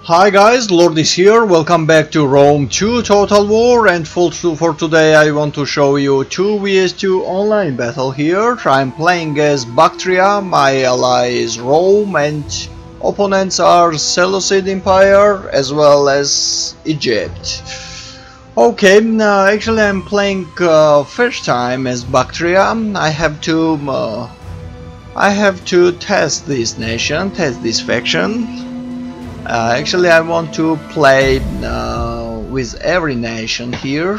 Hi guys, Lord is here. Welcome back to Rome 2 Total War, and for today I want to show you 2vs2 online battle here. I'm playing as Baktria, my ally is Rome, and opponents are Seleucid Empire as well as Egypt. Okay, actually I'm playing first time as Baktria. I have to test this nation, test this faction. Actually, I want to play with every nation here.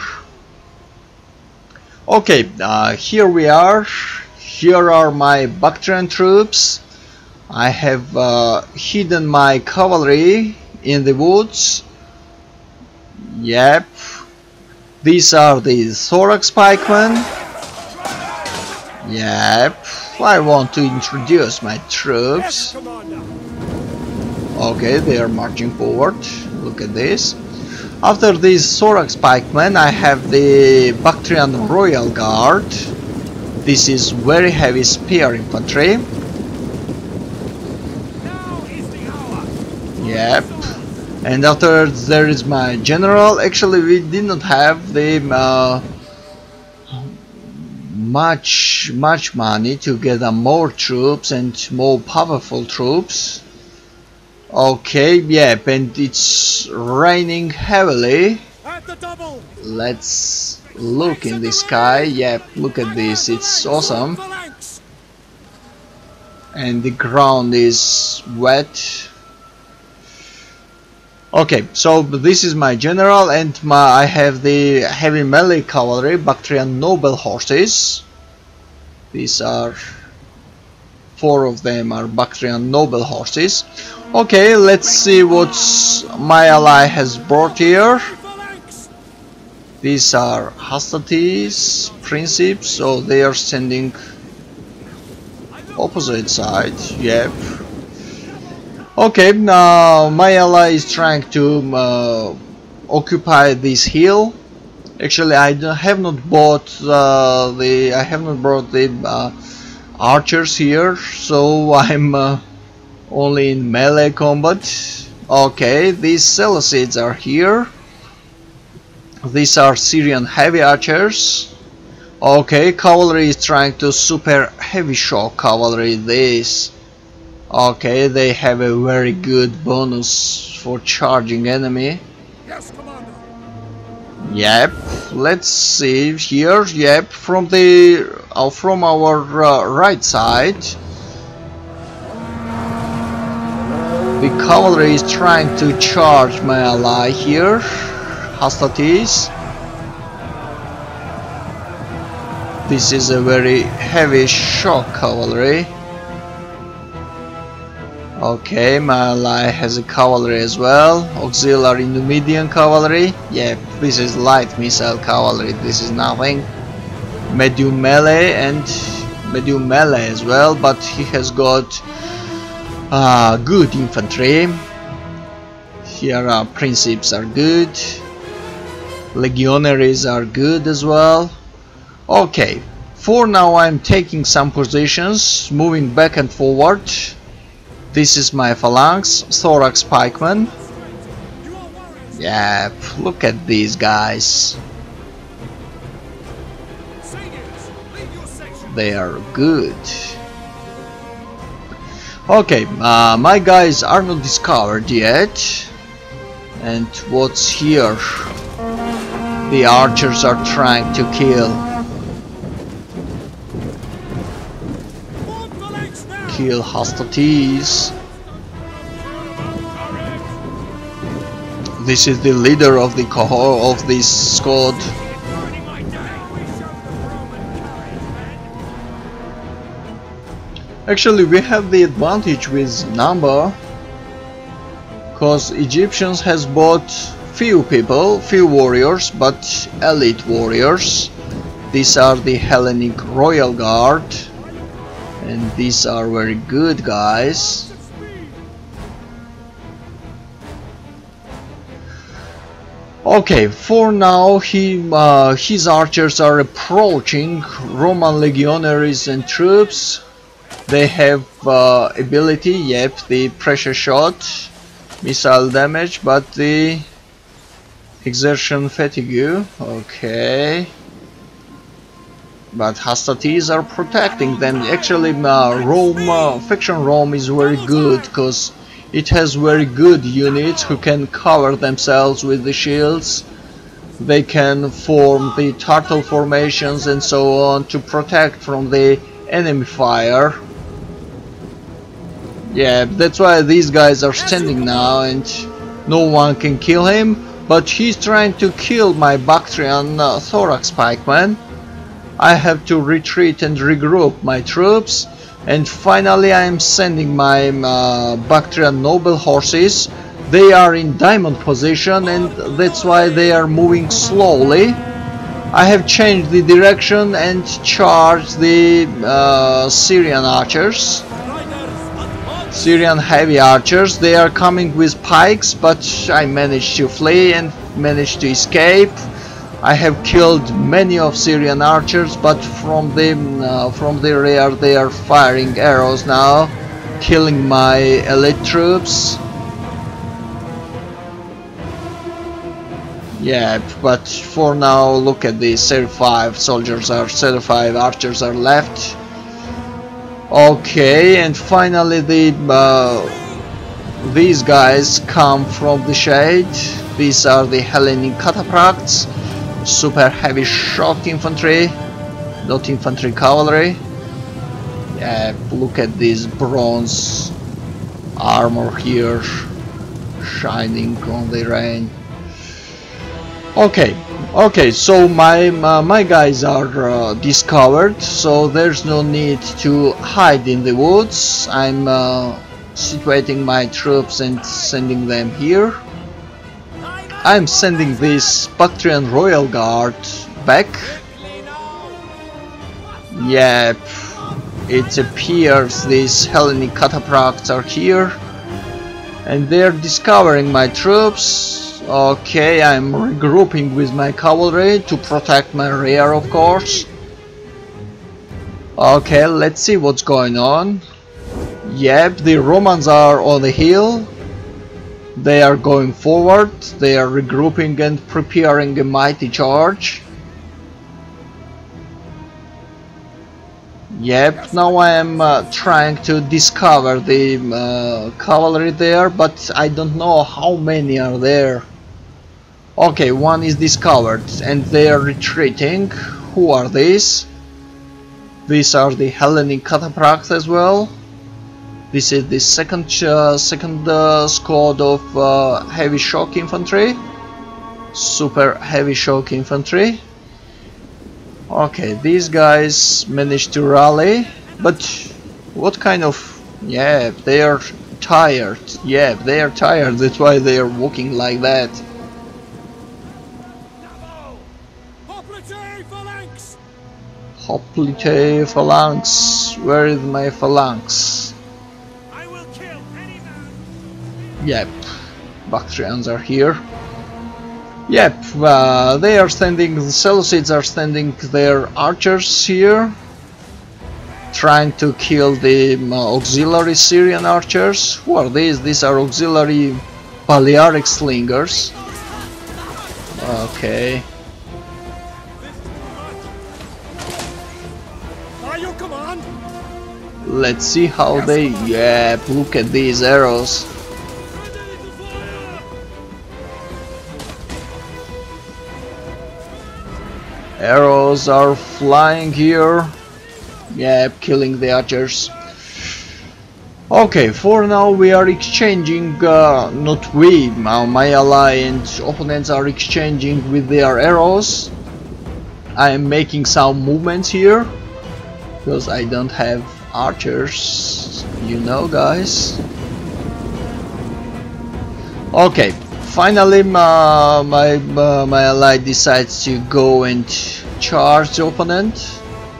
Okay, here we are. Here are my Bactrian troops. I have hidden my cavalry in the woods. Yep. These are the thorax pikemen. Yep. I want to introduce my troops. Okay, they are marching forward. Look at this. After these thorax pikemen, I have the Bactrian Royal Guard. This is very heavy spear infantry. Yep. And after there is my general. Actually, we did not have the much money to get more troops and more powerful troops. Okay, yep, and it's raining heavily. Let's look in the sky. Yep, look at this, it's awesome. And the ground is wet. Okay, so this is my general, and I have the heavy melee cavalry, Bactrian noble horses. These are 4 of them are Bactrian noble horses. Okay, let's see what my ally has brought here. These are hostilities, principes, so they are standing opposite side. Yep. Okay, now my ally is trying to occupy this hill. Actually, I have not brought the archers here, so I'm only in melee combat. Okay, these Seleucids are here. These are Syrian heavy archers. Okay, cavalry is trying to super heavy shock cavalry. This. Okay, they have a very good bonus for charging enemy. Yes, Commander. Yep, let's see here. Yep, from our right side, the cavalry is trying to charge my ally here. Hostilities. This is a very heavy shock cavalry. Okay, my ally has a cavalry as well. Auxiliary Numidian cavalry. Yep, this is light missile cavalry. This is nothing. Medium melee and medium melee as well, but he has got good infantry. Here our principes are good. Legionaries are good as well. Okay, for now I'm taking some positions, moving back and forward. This is my phalanx, thorax pikemen. Yep, look at these guys. They are good. Okay, my guys are not discovered yet. And what's here? The archers are trying to kill hostilities. This is the leader of the cohort of this squad. Actually, we have the advantage with number, cause Egyptians has bought few warriors, but elite warriors. These are the Hellenic Royal Guard. And these are very good guys. Okay, for now his archers are approaching Roman legionaries and troops. They have ability, yep, the pressure shot. missile damage, but the exertion fatigue. Okay. But hostilities are protecting them. Actually, Faction Rome is very good because it has very good units who can cover themselves with the shields. They can form the turtle formations and so on to protect from the enemy fire. Yeah, that's why these guys are standing now and no one can kill him. But he's trying to kill my Bactrian thorax pikeman. I have to retreat and regroup my troops, and finally I am sending my Bactrian noble horses. They are in diamond position and that's why they are moving slowly. I have changed the direction and charged the Syrian archers. Syrian heavy archers. They are coming with pikes, but I managed to flee and managed to escape. I have killed many of Syrian archers, but from the rear they are firing arrows now, killing my elite troops. Yeah, but for now, look at the 35 archers are left. Okay, and finally these guys come from the shade. These are the Hellenic cataphracts. Super heavy shock infantry, not infantry, cavalry. Yeah, look at this bronze armor here shining on the rain. Okay, so my guys are discovered, so there's no need to hide in the woods. I'm situating my troops and sending them here. I'm sending this Bactrian Royal Guard back. Yep, it appears these Hellenic cataphracts are here and they're discovering my troops. Okay, I'm regrouping with my cavalry to protect my rear, of course. Okay, let's see what's going on. Yep, the Romans are on the hill. They are going forward, they are regrouping and preparing a mighty charge. Yep, now I am trying to discover the cavalry there, but I don't know how many are there. Okay, one is discovered and they are retreating. Who are these? These are the Hellenic cataphracts as well. This is the second squad of heavy shock infantry, super heavy shock infantry. Okay, these guys managed to rally, but what kind of... yeah, they are tired. Yeah, they are tired, that's why they are walking like that. Hoplite phalanx, where is my phalanx? Yep, Bactrians are here. Yep, they are standing, the Seleucids are standing their archers here, trying to kill the auxiliary Syrian archers. Who are these? These are auxiliary Balearic slingers. Okay. Let's see how they... yeah, look at these arrows. Arrows are flying here. Yeah, killing the archers. Okay, for now we are exchanging, not we, my ally and opponents are exchanging with their arrows. I am making some movements here because I don't have archers, you know, guys. Okay, finally my ally decides to go and charge the opponent.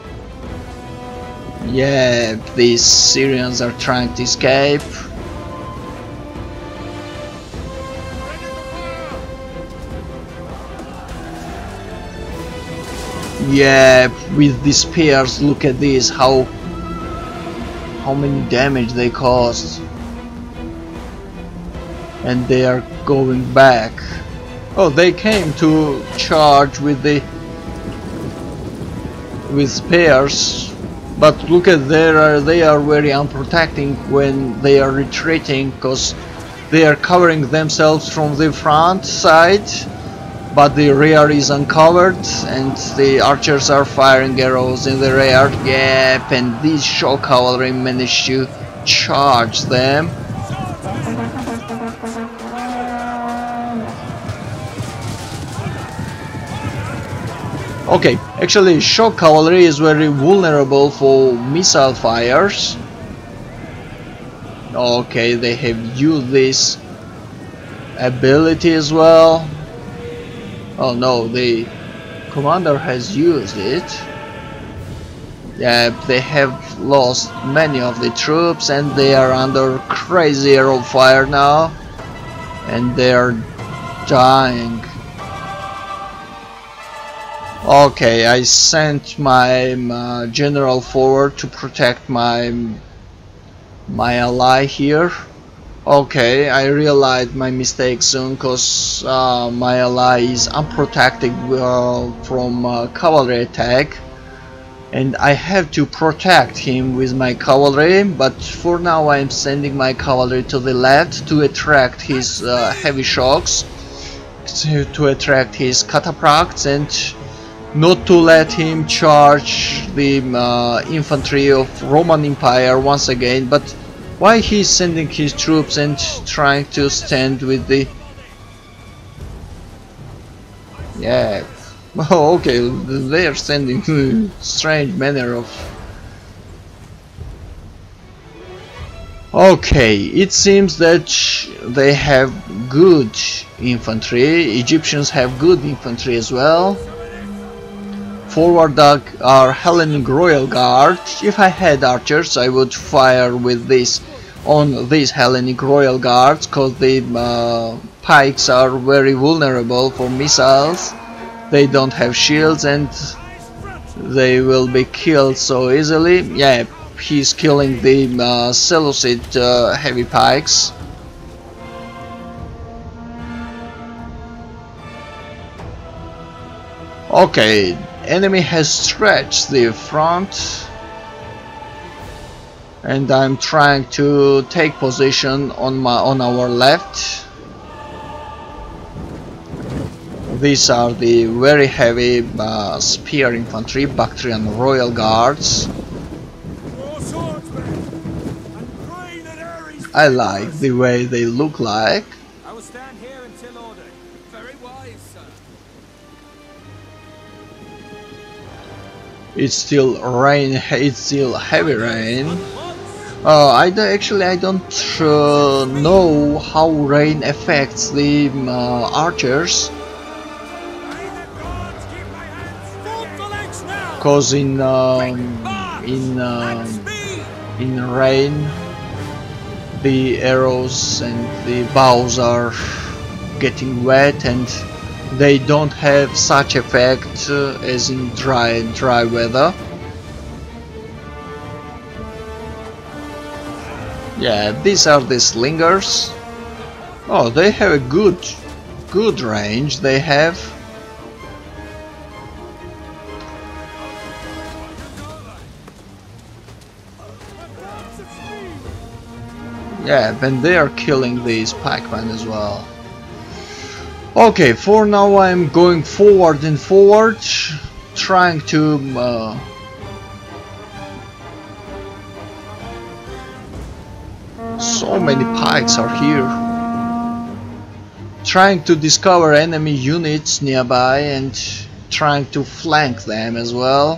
Yeah, these Syrians are trying to escape. Yeah, with these spears, look at this, how many damage they caused. and they are going back. Oh, they came to charge with spears, but look at they are very unprotecting when they are retreating, because they are covering themselves from the front side, but the rear is uncovered, and the archers are firing arrows in the rear. Yep, and these shock cavalry managed to charge them. Okay, actually shock cavalry is very vulnerable for missile fires. Okay, they have used this ability as well. Oh no, the commander has used it. Yeah, they have lost many of the troops and they are under crazy arrow fire now, and they are dying. Okay, I sent my general forward to protect my ally here. Okay, I realized my mistake soon, cause my ally is unprotected from cavalry attack, and I have to protect him with my cavalry. But for now I am sending my cavalry to the left to attract his heavy shocks, to attract his cataphracts, and not to let him charge the infantry of Roman Empire once again. But why he's sending his troops and trying to stand with the... Yeah. Oh, okay, they are sending strange manner of... Okay, it seems that they have good infantry. Egyptians have good infantry as well. Forward are Hellenic Royal Guard. If I had archers, I would fire with this on these Hellenic Royal Guards, because the pikes are very vulnerable for missiles. They don't have shields and they will be killed so easily. Yeah, he's killing the Seleucid heavy pikes. Okay, enemy has stretched the front, and I'm trying to take position on our left. These are the very heavy spear infantry, Bactrian Royal Guards. I like the way they look like. I will stand here until ordered. Very wise, sir. It's still rain. It's still heavy rain. I don't know how rain affects the archers. Cause in rain, the arrows and the bows are getting wet, and they don't have such effect as in dry weather. Yeah, these are the slingers. Oh, they have a good range. They have. Yeah, and they are killing these pikemen as well. Okay, for now I'm going forward and forward, trying to so many pikes are here. Trying to discover enemy units nearby and trying to flank them as well.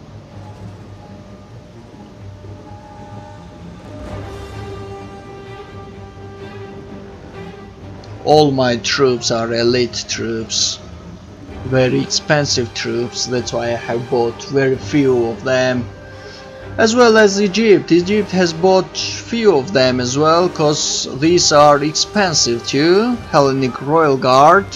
All my troops are elite troops, very expensive troops, that's why I have bought very few of them. As well as Egypt. Egypt has bought few of them as well, cause these are expensive too. Hellenic Royal Guard.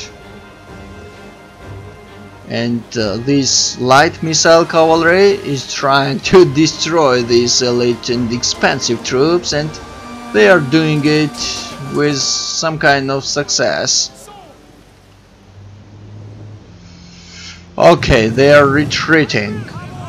And this light missile cavalry is trying to destroy these elite and expensive troops, and they are doing it with some kind of success. Okay, they are retreating.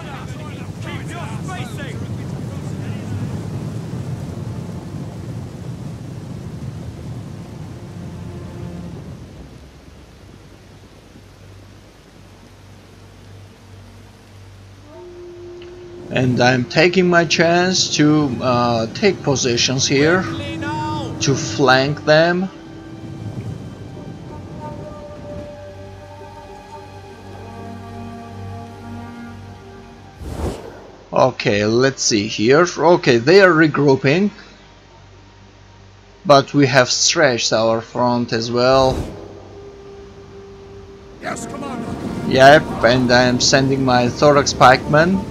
And I'm taking my chance to take positions here to flank them. Okay, let's see here. Okay, they are regrouping, but we have stretched our front as well. Yes, Commander. Yep, and I'm sending my thorax pikemen.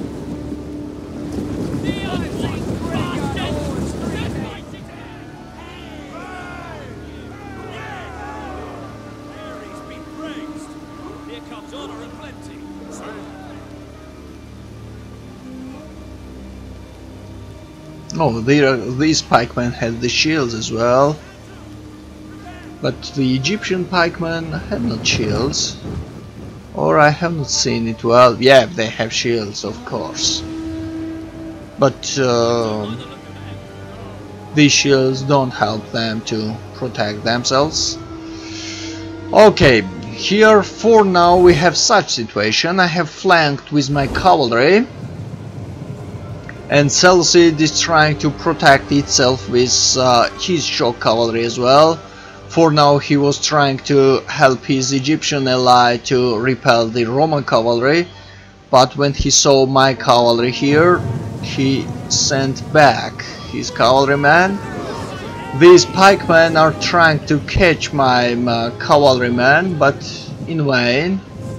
Oh, these pikemen had the shields as well, but the Egyptian pikemen had not shields, or I have not seen it well. Yeah, they have shields, of course, but these shields don't help them to protect themselves. Okay, here for now we have such situation. I have flanked with my cavalry, and Seleucid is trying to protect itself with his shock cavalry as well. For now he was trying to help his Egyptian ally to repel the Roman cavalry, but when he saw my cavalry here, he sent back his cavalryman. These pikemen are trying to catch my cavalryman, but in vain.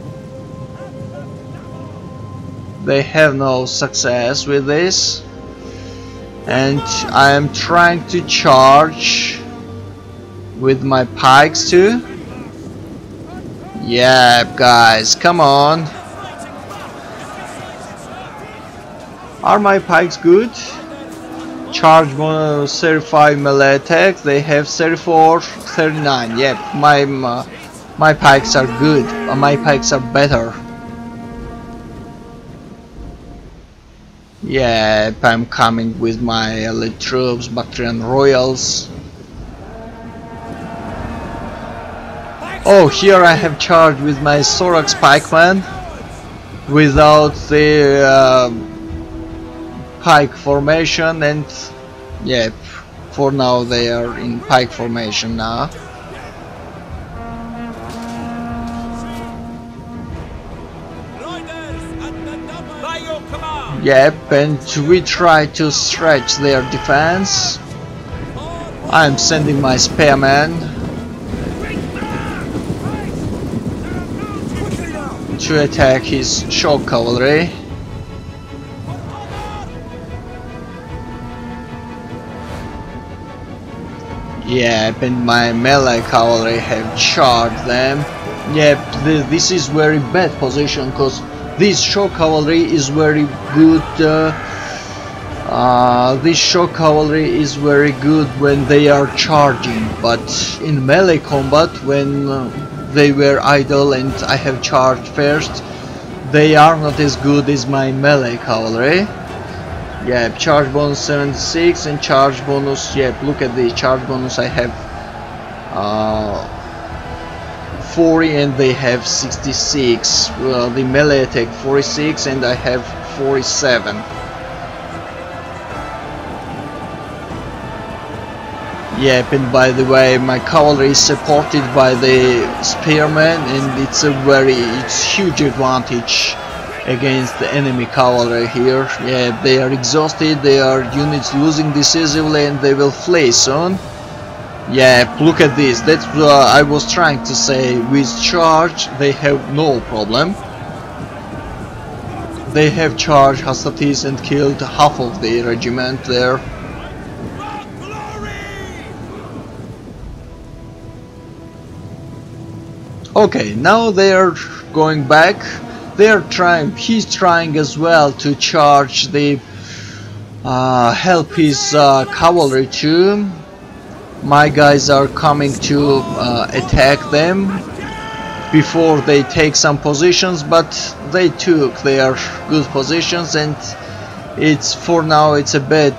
They have no success with this, and I am trying to charge with my pikes too. Yeah, guys, come on. Are my pikes good? Charge bonus 35 melee attack. They have 34, 39. Yep, my pikes are good. My pikes are better. Yeah, I'm coming with my elite troops, Bactrian royals. Oh, here I have charged with my thorax pikeman without the pike formation, and yeah, for now they are in pike formation now. Yep, and we try to stretch their defense. I'm sending my spearmen to attack his shock cavalry. Yep, and my melee cavalry have charged them. Yep, this is very bad position, because this shock cavalry is very good. This shock cavalry is very good when they are charging, but in melee combat, when they were idle and I have charged first, they are not as good as my melee cavalry. Yeah, charge bonus 76 and charge bonus. Yeah, look at the charge bonus. I have 40 and they have 66. Well, the melee attack 46 and I have 47. Yep, and by the way, my cavalry is supported by the spearmen, and it's huge advantage against the enemy cavalry here. Yeah, they are exhausted, they are units losing decisively, and they will flee soon. Yeah, look at this. That's what I was trying to say. With charge, they have no problem. They have charged Hasatis and killed half of the regiment there. Okay, now they are going back. They are trying. He's trying as well to charge the help his cavalry too. My guys are coming to attack them before they take some positions, but they took their good positions, and it's for now it's a bad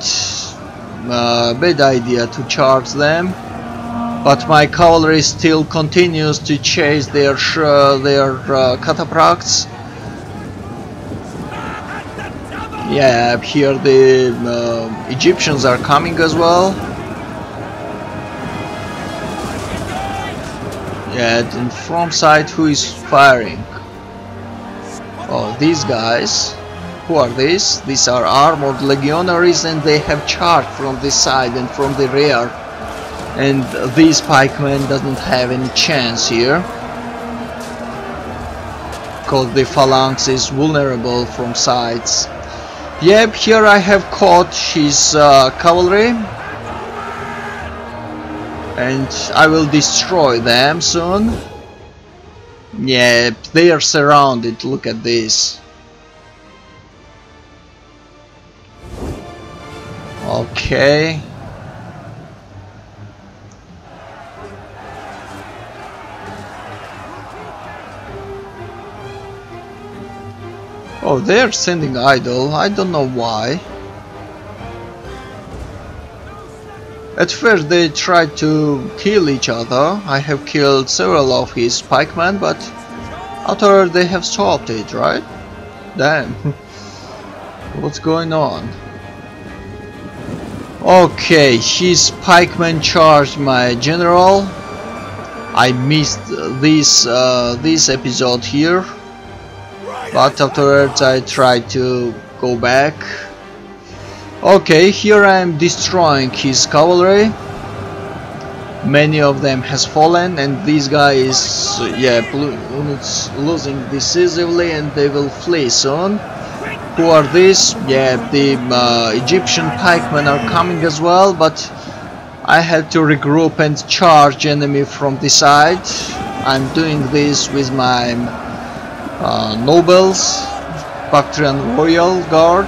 idea to charge them. But my cavalry still continues to chase their cataphracts. Yeah, here the Egyptians are coming as well. Yeah, and from side, who is firing? Oh, these guys. Who are these? These are armored legionaries, and they have charged from this side and from the rear. And this pikeman doesn't have any chance here, because the phalanx is vulnerable from sides. Yep, here I have caught his cavalry, and I will destroy them soon. Yep, they are surrounded, look at this. Okay. Oh, they're sending idol, I don't know why. At first they tried to kill each other. I have killed several of his pikemen, but after they have stopped it, right? Damn. What's going on? Okay, his pikemen charged my general. I missed this episode here, but afterwards I tried to go back. Okay, here I am destroying his cavalry. Many of them has fallen, and this guy is losing decisively, and they will flee soon. Who are these? Yeah, the Egyptian pikemen are coming as well, but I had to regroup and charge enemy from the side. I'm doing this with my nobles, Bactrian Royal Guard,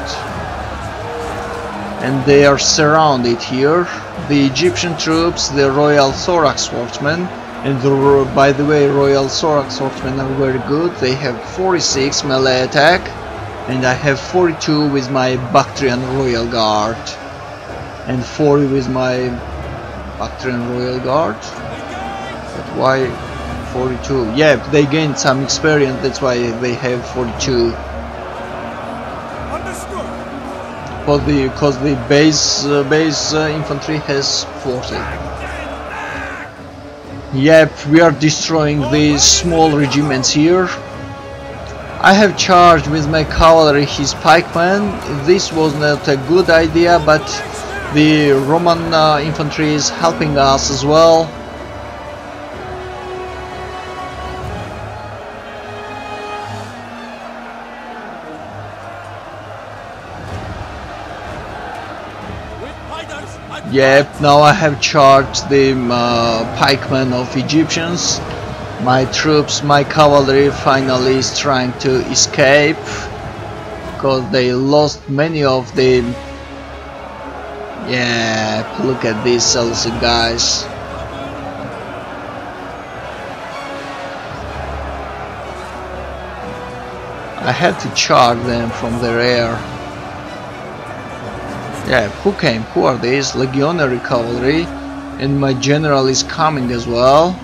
and they are surrounded here. The Egyptian troops, the Royal Thorax Swordsmen, and by the way, Royal Thorax Swordsmen are very good. They have 46 melee attack, and I have 42 with my Bactrian Royal Guard, and 40 with my Bactrian Royal Guard. But why 42? Yeah, they gained some experience, that's why they have 42. Because the base infantry has 40. Yep, we are destroying these small regiments here. I have charged with my cavalry his pikemen. This was not a good idea, but the Roman infantry is helping us as well. Yep, now I have charged the pikemen of Egyptians. My troops, my cavalry finally is trying to escape, because they lost many of the... Yeah, look at these Seleucid guys. I had to charge them from the rear. Yeah, who came? Who are these? Legionary cavalry, and my general is coming as well.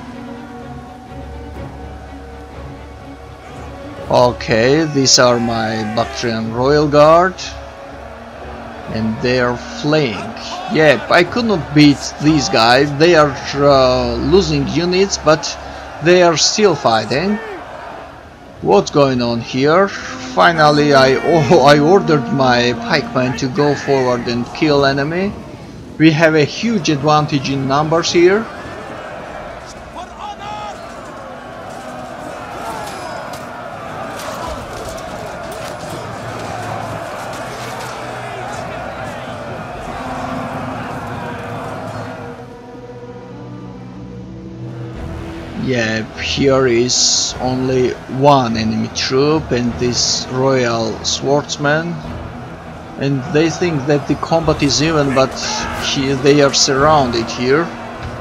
Okay, these are my Bactrian Royal Guard, and they are fleeing. Yep, I could not beat these guys. They are losing units, but they are still fighting. What's going on here? Finally, I ordered my pikemen to go forward and kill enemy. We have a huge advantage in numbers here. Yeah, here is only one enemy troop and this royal swordsman, and they think that the combat is even, but they are surrounded here.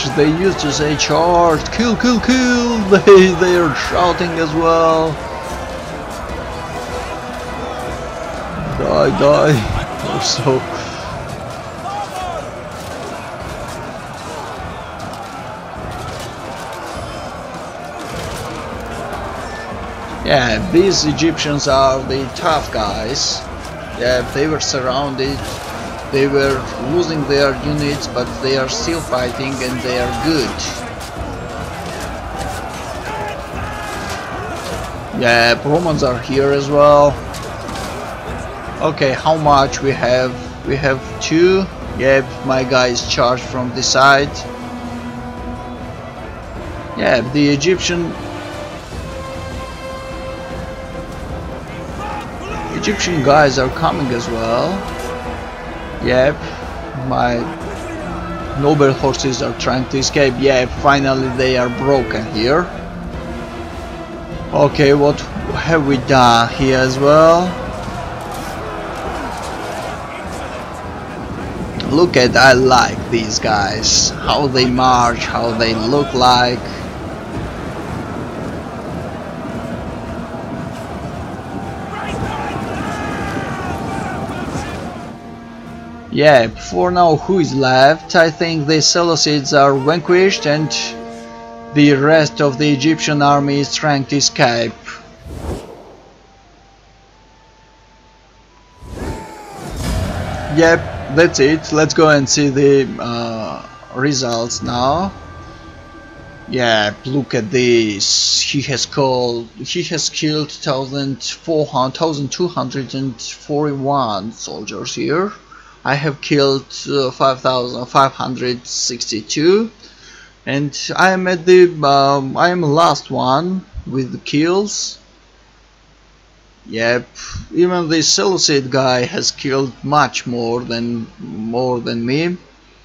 charge. They used to say charge, kill, kill, kill. They are shouting as well. Die, die, or so. Yeah, these Egyptians are the tough guys. Yeah, they were surrounded, they were losing their units, but they are still fighting and they are good. Yeah, Romans are here as well. Okay, how much we have? We have 2. Yep, my guys charged from this side. Yeah, the Egyptian guys are coming as well. Yep, my noble horses are trying to escape. Yep, finally they are broken here. Okay, what have we done here as well? Look at, I like these guys, how they march, how they look like. Yeah, for now who is left? I think the Seleucids are vanquished and the rest of the Egyptian army is trying to escape. Yep, that's it. Let's go and see the results now. Yeah, look at this. He has killed 1,241 soldiers here. I have killed 5,562, and I am at the I am last one with the kills. Yep, even the Seleucid guy has killed much more than me.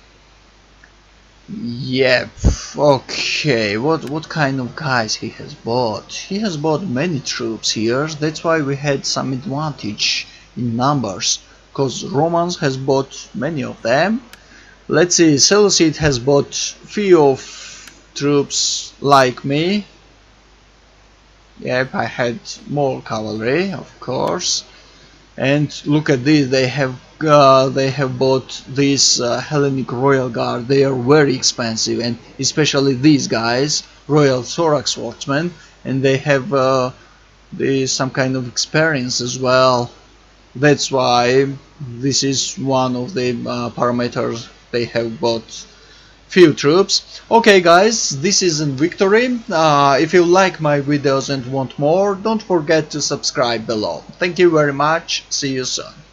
Yep. Okay, what kind of guys he has bought? He has bought many troops here. That's why we had some advantage in numbers, because Romans has bought many of them. Let's see, Seleucid has bought few of troops like me. Yep, I had more cavalry, of course. And look at this, they have bought this Hellenic Royal Guard. They are very expensive, and especially these guys, Royal Thorax Swordsmen, and they have some kind of experience as well. That's why this is one of the parameters they have bought few troops. Okay guys, this is a victory. If you like my videos and want more, don't forget to subscribe below. Thank you very much. See you soon.